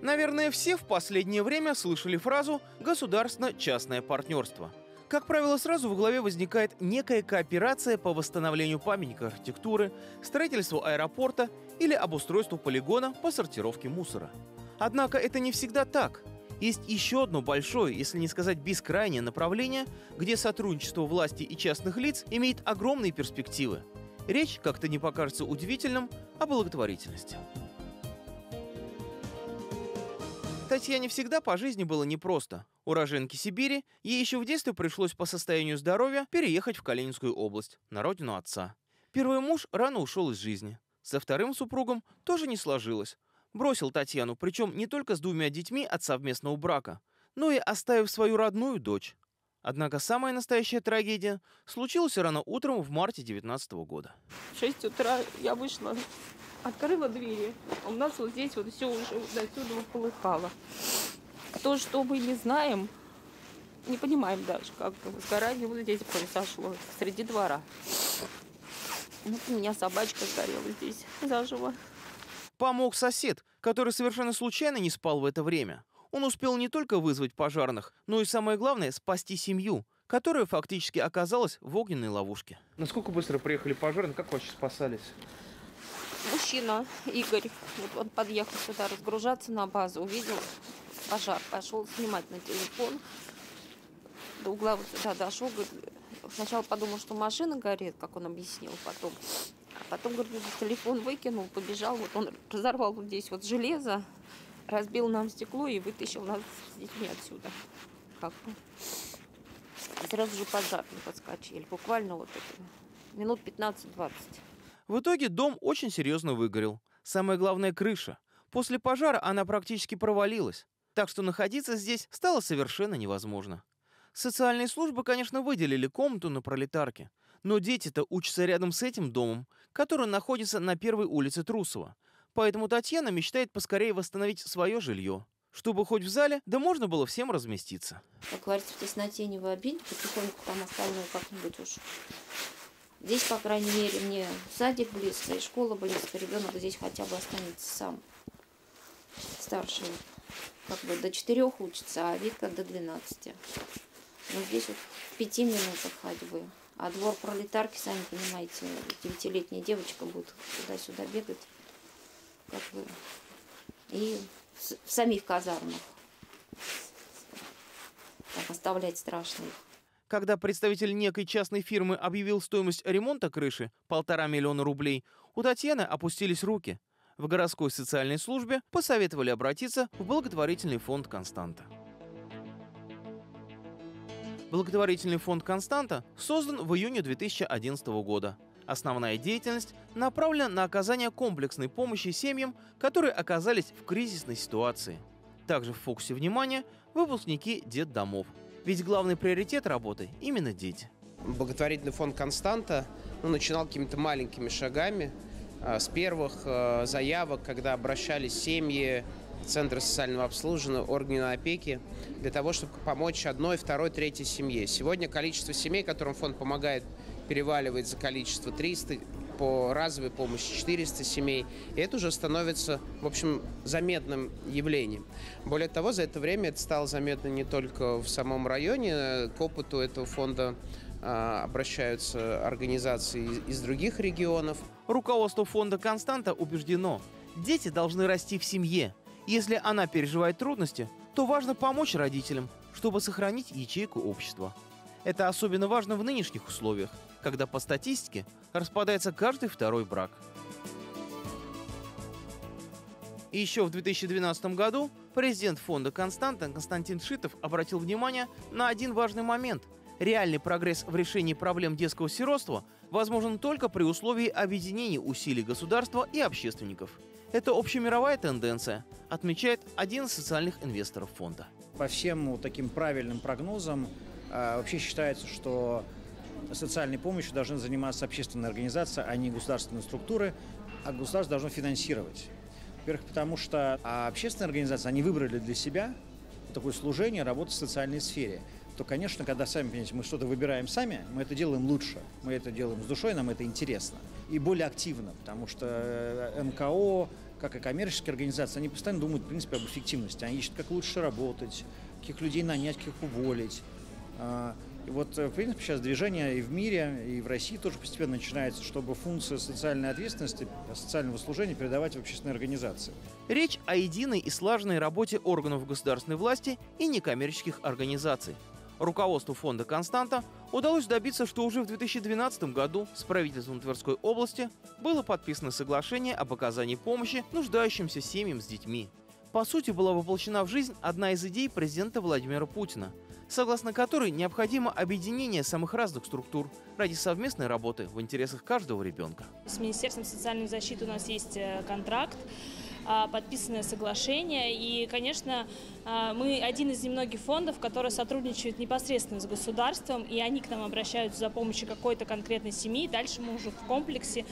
Наверное, все в последнее время слышали фразу «государственно-частное партнерство». Как правило, сразу в голове возникает некая кооперация по восстановлению памятника архитектуры, строительству аэропорта или обустройству полигона по сортировке мусора. Однако это не всегда так. Есть еще одно большое, если не сказать бескрайнее направление, где сотрудничество власти и частных лиц имеет огромные перспективы. Речь, как-то не покажется удивительным, о благотворительности. Татьяне всегда по жизни было непросто. Уроженке Сибири, ей еще в детстве пришлось по состоянию здоровья переехать в Калининскую область, на родину отца. Первый муж рано ушел из жизни. Со вторым супругом тоже не сложилось. Бросил Татьяну, причем не только с 2 детьми от совместного брака, но и оставив свою родную дочь. Однако самая настоящая трагедия случилась рано утром в марте 2019 года. В 6 утра я вышла, открыла двери. У нас вот здесь вот все уже до сюда полыхало. То, что мы не знаем, не понимаем даже, как сгорание вот здесь произошло, среди двора. Вот у меня собачка сгорела здесь заживо. Помог сосед, который совершенно случайно не спал в это время. Он успел не только вызвать пожарных, но и, самое главное, спасти семью, которая фактически оказалась в огненной ловушке. Насколько быстро приехали пожарные, как вообще спасались? Мужчина, Игорь, вот он подъехал сюда разгружаться на базу, увидел пожар, пошел снимать на телефон. До угла вот сюда дошел, говорит, сначала подумал, что машина горит, как он объяснил потом. А потом, говорит, телефон выкинул, побежал, вот он разорвал вот здесь вот железо, разбил нам стекло и вытащил нас с детьми отсюда. Как бы. И сразу же пожарные подскочили, буквально вот это, минут 15-20. В итоге дом очень серьезно выгорел. Самое главное — крыша. После пожара она практически провалилась. Так что находиться здесь стало совершенно невозможно. Социальные службы, конечно, выделили комнату на Пролетарке, но дети-то учатся рядом с этим домом, который находится на первой улице Трусова. Поэтому Татьяна мечтает поскорее восстановить свое жилье, чтобы хоть в зале, да можно было всем разместиться. Как говорится, в тесноте не в обиде, потихоньку там остальное как-нибудь уж. Здесь, по крайней мере, мне садик близко и школа близко, ребенок здесь хотя бы останется сам. Старший как бы до 4 учится, а Вика до 12. Но здесь вот в 5 минутах ходьбы. А двор Пролетарки, сами понимаете, 9-летняя девочка будет туда-сюда бегать. Как бы. И в самих казармах. Так оставлять страшно их. Когда представитель некой частной фирмы объявил стоимость ремонта крыши — 1,5 миллиона рублей, у Татьяны опустились руки. В городской социальной службе посоветовали обратиться в благотворительный фонд «Константа». Благотворительный фонд «Константа» создан в июне 2011 года. Основная деятельность направлена на оказание комплексной помощи семьям, которые оказались в кризисной ситуации. Также в фокусе внимания выпускники детдомов. Ведь главный приоритет работы – именно дети. Благотворительный фонд «Константа» начинал какими-то маленькими шагами. С первых заявок, когда обращались семьи, центры социального обслуживания, органы опеки, для того, чтобы помочь 1, 2, 3 семье. Сегодня количество семей, которым фонд помогает, переваливает за количество 300, по разовой помощи 400 семей. И это уже становится, в общем, заметным явлением. Более того, за это время это стало заметно не только в самом районе. К опыту этого фонда обращаются организации из других регионов. Руководство фонда «Константа» убеждено, дети должны расти в семье. Если она переживает трудности, то важно помочь родителям, чтобы сохранить ячейку общества. Это особенно важно в нынешних условиях, когда по статистике распадается каждый 2-й брак. И еще в 2012 году президент фонда «Константа» Константин Шитов обратил внимание на один важный момент. Реальный прогресс в решении проблем детского сиротства возможен только при условии объединения усилий государства и общественников. Это общемировая тенденция, отмечает один из социальных инвесторов фонда. По всем таким правильным прогнозам вообще считается, что социальной помощью должны заниматься общественные организации, а не государственные структуры, а государство должно финансировать. Во-первых, потому что общественные организации, они выбрали для себя такое служение, работать в социальной сфере. То, конечно, когда, сами понимаете, мы что-то выбираем сами, мы это делаем лучше, мы это делаем с душой, нам это интересно. И более активно, потому что НКО, как и коммерческие организации, они постоянно думают, в принципе, об эффективности. Они ищут, как лучше работать, каких людей нанять, каких уволить. И вот, в принципе, сейчас движение и в мире, и в России тоже постепенно начинается, чтобы функции социальной ответственности, социального служения передавать в общественные организации. Речь о единой и слаженной работе органов государственной власти и некоммерческих организаций. Руководству фонда «Константа» удалось добиться, что уже в 2012 году с правительством Тверской области было подписано соглашение об оказании помощи нуждающимся семьям с детьми. По сути, была воплощена в жизнь одна из идей президента Владимира Путина, согласно которой необходимо объединение самых разных структур ради совместной работы в интересах каждого ребенка. С Министерством социальной защиты у нас есть контракт, подписанное соглашение. И, конечно, мы один из немногих фондов, которые сотрудничают непосредственно с государством, и они к нам обращаются за помощью какой-то конкретной семьи. Дальше мы уже в комплексе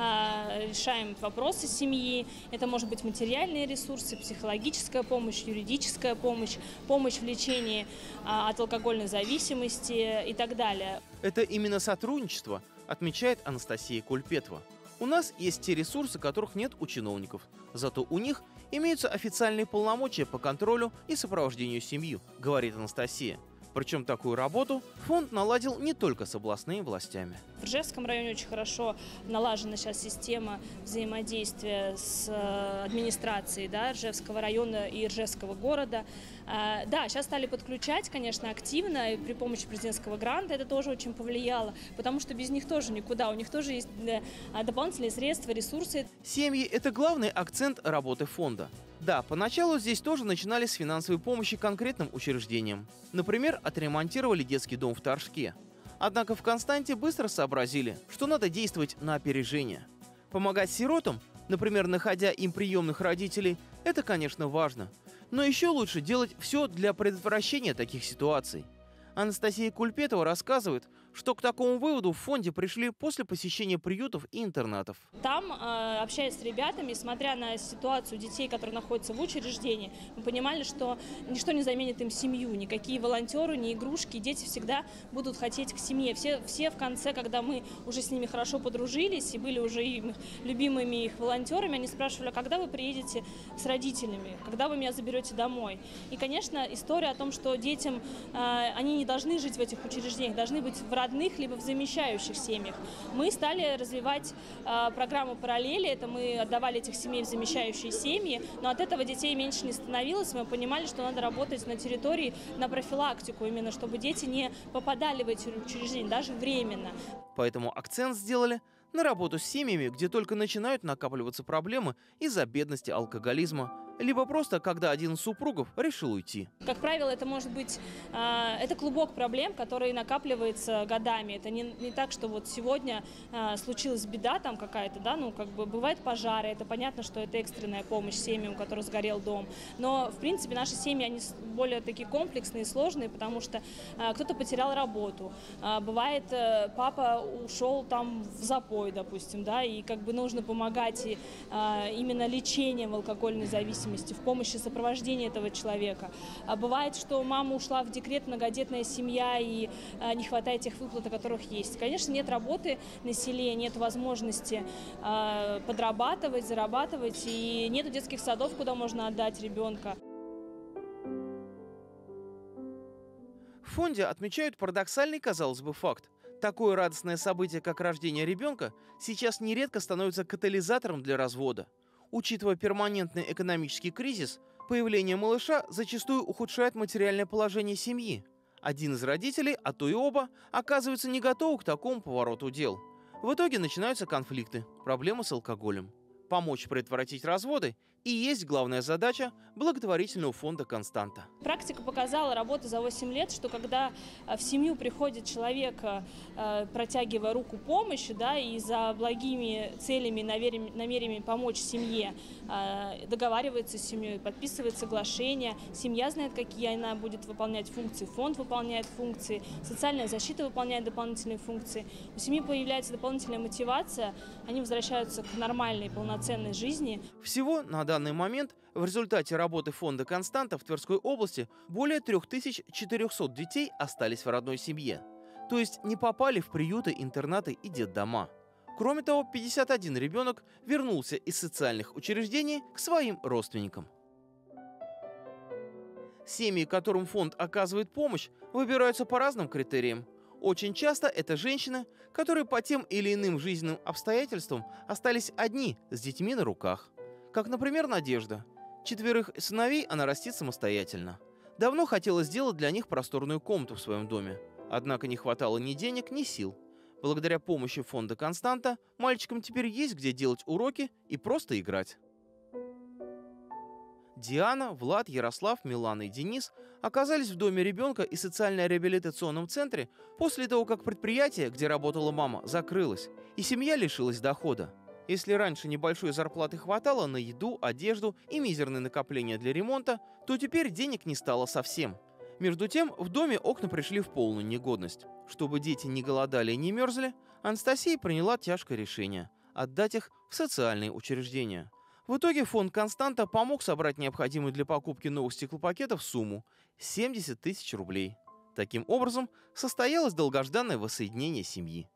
решаем вопросы семьи. Это может быть материальные ресурсы, психологическая помощь, юридическая помощь, помощь в лечении от алкогольной зависимости и так далее. Это именно сотрудничество отмечает Анастасия Кульпетова. У нас есть те ресурсы, которых нет у чиновников. Зато у них имеются официальные полномочия по контролю и сопровождению семьи, говорит Анастасия. Причем такую работу фонд наладил не только с областными властями. В Ржевском районе очень хорошо налажена сейчас система взаимодействия с администрацией, да, Ржевского района и Ржевского города. Да, сейчас стали подключать, конечно, активно, и при помощи президентского гранта это тоже очень повлияло, потому что без них тоже никуда, у них тоже есть дополнительные средства, ресурсы. Семьи – это главный акцент работы фонда. Да, поначалу здесь тоже начинали с финансовой помощи конкретным учреждениям. Например, отремонтировали детский дом в Торжке. Однако в «Константе» быстро сообразили, что надо действовать на опережение. Помогать сиротам, например, находя им приемных родителей, это, конечно, важно. Но еще лучше делать все для предотвращения таких ситуаций. Анастасия Кульпетова рассказывает, что к такому выводу в фонде пришли после посещения приютов и интернатов. Там, общаясь с ребятами, смотря на ситуацию детей, которые находятся в учреждении, мы понимали, что ничто не заменит им семью, никакие волонтеры, ни игрушки, дети всегда будут хотеть к семье. Все в конце, когда мы уже с ними хорошо подружились и были уже любимыми их волонтерами, они спрашивали, а когда вы приедете с родителями, когда вы меня заберете домой? И, конечно, история о том, что детям, они не должны жить в этих учреждениях, должны быть в родных, либо в замещающих семьях. Мы стали развивать программу «Параллели». Это мы отдавали этих семей в замещающие семьи, но от этого детей меньше не становилось. Мы понимали, что надо работать на территории на профилактику, именно чтобы дети не попадали в эти учреждения, даже временно. Поэтому акцент сделали на работу с семьями, где только начинают накапливаться проблемы из-за бедности, алкоголизма, либо просто когда один из супругов решил уйти. Как правило, это может быть это клубок проблем, который накапливается годами. Это не так, что вот сегодня случилась беда там какая-то, да, ну как бы бывают пожары, это понятно, что это экстренная помощь семьям, у которых сгорел дом. Но в принципе наши семьи, они более такие комплексные, сложные, потому что кто-то потерял работу, бывает папа ушел там в запой, допустим, да, и как бы нужно помогать именно лечением алкогольной зависимости, в помощи сопровождения этого человека. А бывает, что мама ушла в декрет, многодетная семья, и не хватает тех выплат, о которых есть. Конечно, нет работы на селе, нет возможности подрабатывать, зарабатывать, и нет детских садов, куда можно отдать ребенка. В фонде отмечают парадоксальный, казалось бы, факт. Такое радостное событие, как рождение ребенка, сейчас нередко становится катализатором для развода. Учитывая перманентный экономический кризис, появление малыша зачастую ухудшает материальное положение семьи. Один из родителей, а то и оба, оказываются не готовы к такому повороту дел. В итоге начинаются конфликты, проблемы с алкоголем. Помочь предотвратить разводы и есть главная задача благотворительного фонда «Константа». Практика показала, работа за 8 лет, что когда в семью приходит человек, протягивая руку помощи, да, и за благими целями, намерениями помочь семье, договаривается с семьей, подписывает соглашение, семья знает, какие она будет выполнять функции, фонд выполняет функции, социальная защита выполняет дополнительные функции. У семьи появляется дополнительная мотивация, они возвращаются к нормальной, полноценной жизни. Всего на данный момент в результате работы фонда «Константа» в Тверской области более 3400 детей остались в родной семье. То есть не попали в приюты, интернаты и детдома. Кроме того, 51 ребенок вернулся из социальных учреждений к своим родственникам. Семьи, которым фонд оказывает помощь, выбираются по разным критериям. Очень часто это женщины, которые по тем или иным жизненным обстоятельствам остались одни с детьми на руках. Как, например, Надежда. 4 сыновей она растит самостоятельно. Давно хотела сделать для них просторную комнату в своем доме. Однако не хватало ни денег, ни сил. Благодаря помощи фонда «Константа» мальчикам теперь есть где делать уроки и просто играть. Диана, Влад, Ярослав, Милана и Денис оказались в доме ребенка и социально-реабилитационном центре после того, как предприятие, где работала мама, закрылось, и семья лишилась дохода. Если раньше небольшой зарплаты хватало на еду, одежду и мизерные накопления для ремонта, то теперь денег не стало совсем. Между тем, в доме окна пришли в полную негодность. Чтобы дети не голодали и не мерзли, Анастасия приняла тяжкое решение – отдать их в социальные учреждения. В итоге фонд «Константа» помог собрать необходимую для покупки новых стеклопакетов сумму – 70 тысяч рублей. Таким образом, состоялось долгожданное воссоединение семьи.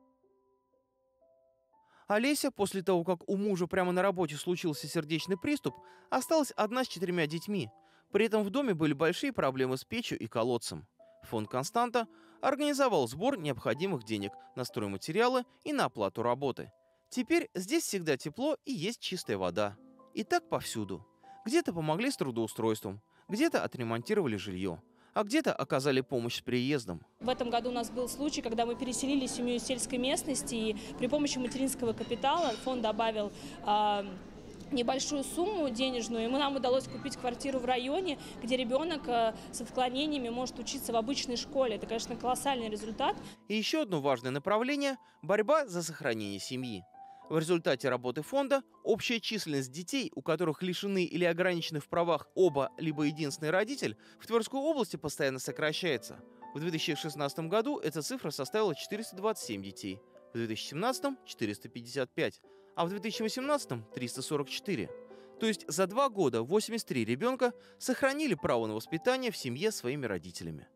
Олеся, после того, как у мужа прямо на работе случился сердечный приступ, осталась одна с 4 детьми. При этом в доме были большие проблемы с печью и колодцем. Фонд «Константа» организовал сбор необходимых денег на стройматериалы и на оплату работы. Теперь здесь всегда тепло и есть чистая вода. И так повсюду. Где-то помогли с трудоустройством, где-то отремонтировали жилье, а где-то оказали помощь с переездом. В этом году у нас был случай, когда мы переселили семью из сельской местности, и при помощи материнского капитала фонд добавил небольшую сумму денежную, и нам удалось купить квартиру в районе, где ребенок с отклонениями может учиться в обычной школе. Это, конечно, колоссальный результат. И еще одно важное направление – борьба за сохранение семьи. В результате работы фонда общая численность детей, у которых лишены или ограничены в правах оба либо единственный родитель, в Тверской области постоянно сокращается. В 2016 году эта цифра составила 427 детей, в 2017 – 455, а в 2018 – 344. То есть за 2 года 83 ребенка сохранили право на воспитание в семье своими родителями.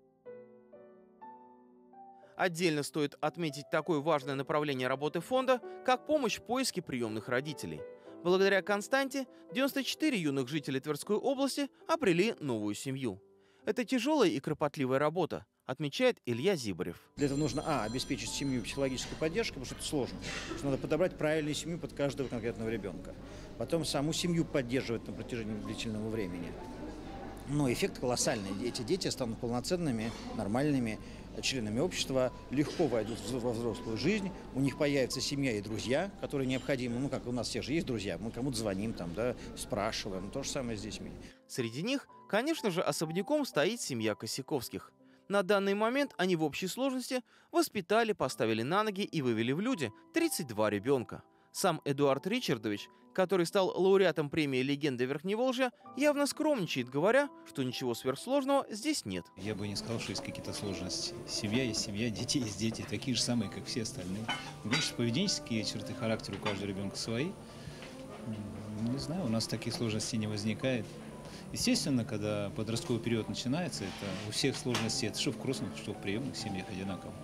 Отдельно стоит отметить такое важное направление работы фонда, как помощь в поиске приемных родителей. Благодаря «Константе» 94 юных жителей Тверской области обрели новую семью. Это тяжелая и кропотливая работа, отмечает Илья Зибарев. Для этого нужно, обеспечить семью психологической поддержкой, потому что это сложно. Потому что надо подобрать правильную семью под каждого конкретного ребенка. Потом саму семью поддерживать на протяжении длительного времени. Но эффект колоссальный. Эти дети станут полноценными, нормальными членами общества, легко войдут во взрослую жизнь, у них появится семья и друзья, которые необходимы. Как у нас всех же есть друзья, мы кому-то звоним, спрашиваем. То же самое с детьми. Среди них, конечно же, особняком стоит семья Косяковских. На данный момент они в общей сложности воспитали, поставили на ноги и вывели в люди 32 ребенка. Сам Эдуард Ричардович, который стал лауреатом премии «Легенда Верхневолжья», явно скромничает, говоря, что ничего сверхсложного здесь нет. Я бы не сказал, что есть какие-то сложности. Семья есть семья, дети есть дети, такие же самые, как все остальные. Конечно, поведенческие черты характера у каждого ребенка свои. Не знаю, у нас таких сложностей не возникает. Естественно, когда подростковый период начинается, это у всех сложности, это что в крестных, что в приемных семьях одинаково.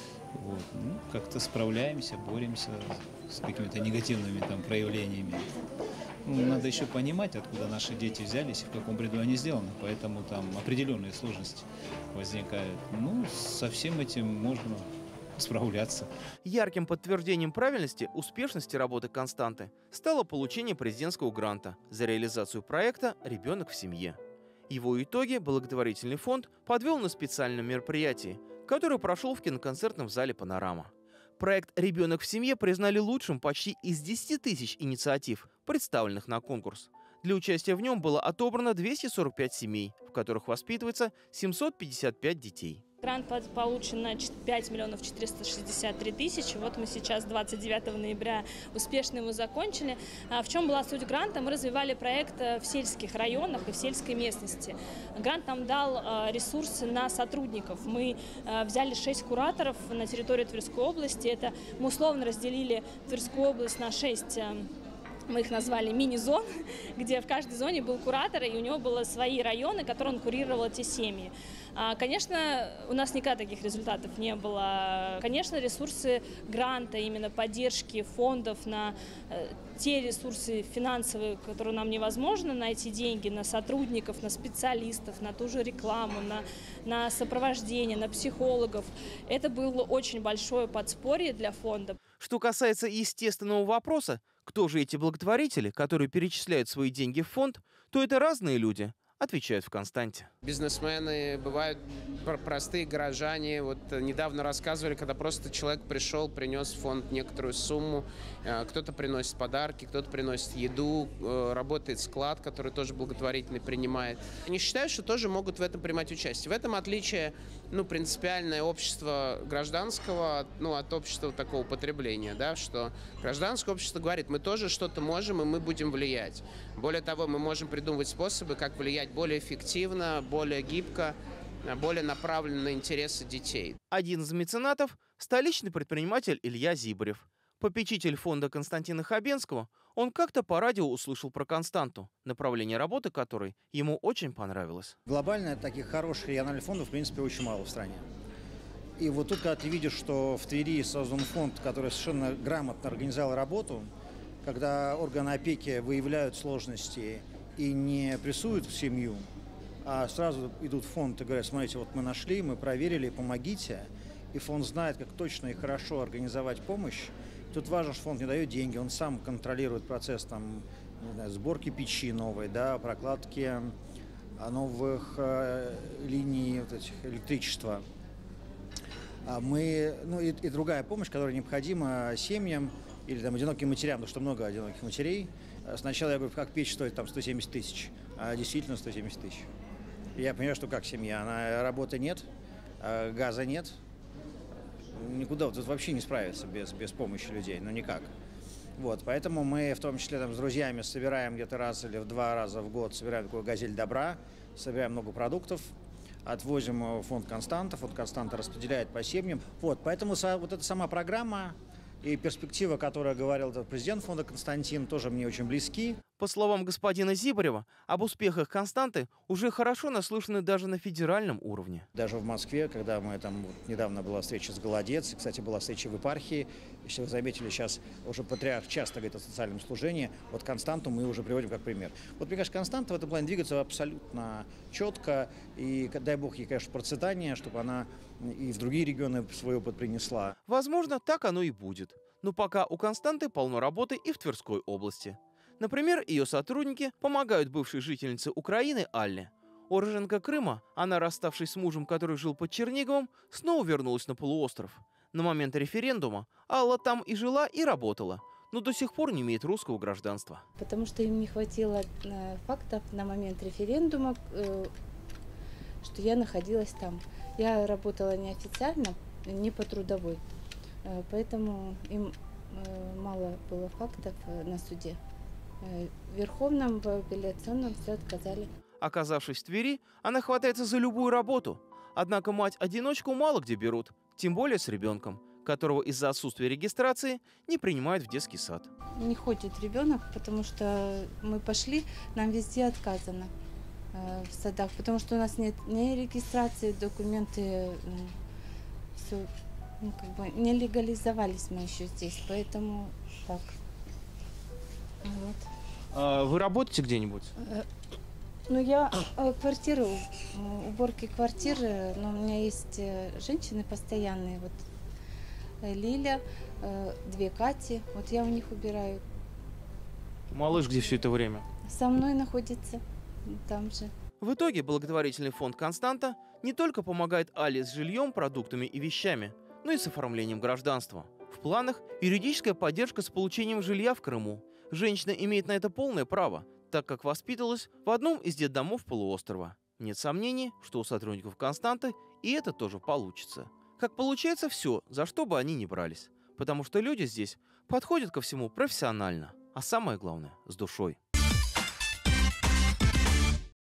Как-то справляемся, боремся с какими-то негативными проявлениями. Надо еще понимать, откуда наши дети взялись и в каком бреду они сделаны. Поэтому определенные сложности возникают. Со всем этим можно справляться. Ярким подтверждением правильности, успешности работы «Константы» стало получение президентского гранта за реализацию проекта «Ребенок в семье». Его итоги благотворительный фонд подвел на специальном мероприятии, который прошел в киноконцертном зале «Панорама». Проект «Ребенок в семье» признали лучшим почти из 10 тысяч инициатив, представленных на конкурс. Для участия в нем было отобрано 245 семей, в которых воспитывается 755 детей. Грант получен на 5 миллионов 463 тысячи. Вот мы сейчас 29 ноября успешно его закончили. В чем была суть гранта? Мы развивали проект в сельских районах и в сельской местности. Грант нам дал ресурсы на сотрудников. Мы взяли 6 кураторов на территории Тверской области. Мы условно разделили Тверскую область на 6 Мы их назвали мини-зон, где в каждой зоне был куратор, и у него были свои районы, которые он курировал эти семьи. Конечно, у нас никогда таких результатов не было. Конечно, ресурсы гранта, именно поддержки фондов на те ресурсы финансовые, которые нам невозможно найти деньги, на сотрудников, на специалистов, на ту же рекламу, на сопровождение, на психологов. Это было очень большое подспорье для фонда. Что касается естественного вопроса, кто же эти благотворители, которые перечисляют свои деньги в фонд, то это разные люди, отвечают в «Константе». Бизнесмены, бывают простые горожане. Вот недавно рассказывали, когда просто человек пришел, принес в фонд некоторую сумму. Кто-то приносит подарки, кто-то приносит еду, работает склад, который тоже благотворительный принимает. Они считают, что тоже могут в этом принимать участие. В этом отличие, принципиальное общество гражданского, от общества такого потребления, да, что гражданское общество говорит, мы тоже что-то можем, и мы будем влиять. Более того, мы можем придумывать способы, как влиять более эффективно, более гибко, более направленно на интересы детей. Один из меценатов – столичный предприниматель Илья Зибарев. Попечитель фонда Константина Хабенского, он как-то по радио услышал про «Константу», направление работы которой ему очень понравилось. Глобально таких хороших региональных фондов, в принципе, очень мало в стране. И вот тут, когда ты видишь, что в Твери создан фонд, который совершенно грамотно организовал работу, когда органы опеки выявляют сложности и не прессуют в семью, а сразу идут в фонд и говорят, смотрите, вот мы нашли, мы проверили, помогите. И фонд знает, как точно и хорошо организовать помощь. Тут важно, что фонд не дает деньги, он сам контролирует процесс сборки печи новой, прокладки новых линий электричества. И другая помощь, которая необходима семьям или одиноким матерям, потому что много одиноких матерей. Сначала я говорю, как печь стоит 170 тысяч, а действительно 170 тысяч. И я понимаю, что как семья, работы нет, газа нет, никуда тут вообще не справиться без помощи людей, никак. Поэтому мы в том числе с друзьями собираем где-то раз или в 2 раза в год, собираем такую газель добра, собираем много продуктов, отвозим в фонд «Константа», фонд «Константа» распределяет по семьям. Поэтому вот эта сама программа и перспектива, о которой говорил президент фонда Константин, тоже мне очень близки. По словам господина Зибарева, об успехах «Константы» уже хорошо наслышаны даже на федеральном уровне. Даже в Москве, когда недавно была встреча с Голодец, кстати, была встреча в епархии, если вы заметили, сейчас уже патриарх часто говорит о социальном служении, «Константу» мы уже приводим как пример. Мне кажется, «Константа» в этом плане двигается абсолютно четко, и дай бог ей, конечно, процветания, чтобы она и в другие регионы свой опыт принесла. Возможно, так оно и будет. Но пока у «Константы» полно работы и в Тверской области. Например, ее сотрудники помогают бывшей жительнице Украины Алле. Уроженка Крыма, она, расставшись с мужем, который жил под Черниговым, снова вернулась на полуостров. На момент референдума Алла там и жила, и работала, но до сих пор не имеет русского гражданства. Потому что им не хватило фактов на момент референдума, что я находилась там. Я работала неофициально, не по трудовой, поэтому им мало было фактов на суде. В Верховном, в апелляционном все отказали. Оказавшись в Твери, она хватается за любую работу. Однако мать-одиночку мало где берут, тем более с ребенком, которого из-за отсутствия регистрации не принимают в детский сад. Не ходит ребенок, потому что мы пошли, нам везде отказано в садах, потому что у нас нет ни регистрации, документы, все, не легализовались мы еще здесь, поэтому так. Вы работаете где-нибудь? Я квартиру, уборки квартиры, но у меня есть женщины постоянные, Лиля, 2 Кати, я у них убираю. Малыш где все это время? Со мной находится, там же. В итоге благотворительный фонд «Константа» не только помогает Алле с жильем, продуктами и вещами, но и с оформлением гражданства. В планах юридическая поддержка с получением жилья в Крыму. Женщина имеет на это полное право, так как воспитывалась в одном из детдомов полуострова. Нет сомнений, что у сотрудников «Константы» и это тоже получится. Как получается все, за что бы они ни брались. Потому что люди здесь подходят ко всему профессионально, а самое главное – с душой.